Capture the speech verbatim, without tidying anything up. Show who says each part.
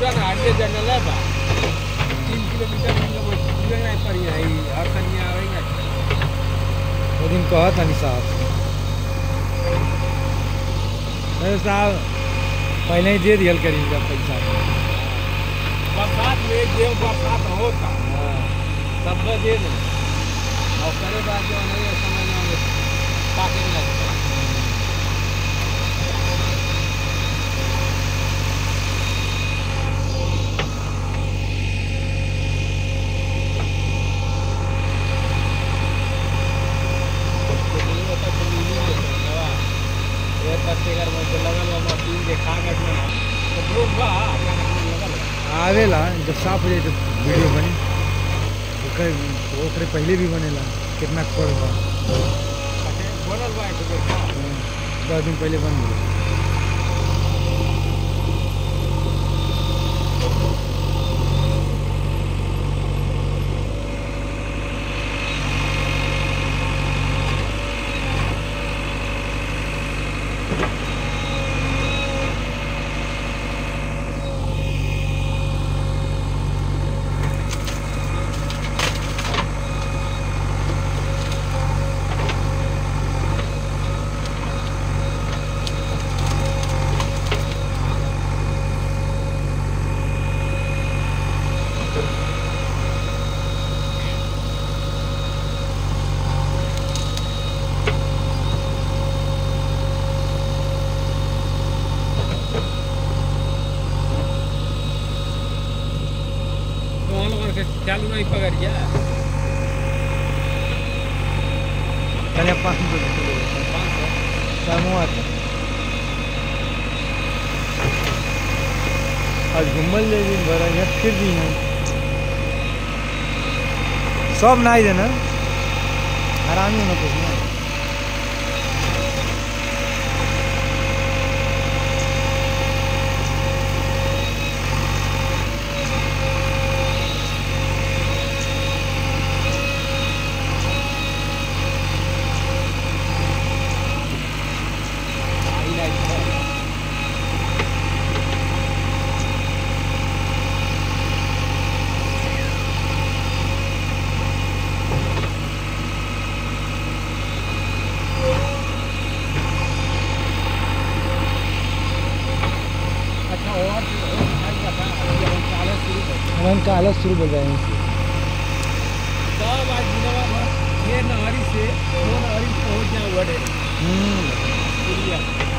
Speaker 1: पूरा ना आगे जंगल है बा तीन किलोमीटर मतलब पूरे नहीं पर यही हर कन्या आवेंगे
Speaker 2: वो दिन कहा था नहीं साहब अरे साहब पहले ही दे दिया करेंगे पैसा
Speaker 1: बरसात में देव बरसात होता तब दे दें और करे बाद जो नहीं समय में पाके लगता
Speaker 2: आवेला जब साफ हो जाए जब वीडियो बनी ओकरे पहले भी बनेला कितना खोल बा दस दिन पहले बन गया
Speaker 1: चालू नहीं पकड़ गया
Speaker 2: चलिए पाँच सौ समूह आज घूमल ले दिन भर यहाँ फिर भी है सब ना ही देना आराम ही होना कुछ ना का अलग शुरू हो जाएंगे
Speaker 1: सब आज ये नहरी से वो नहरी पहुंच जाए वड़े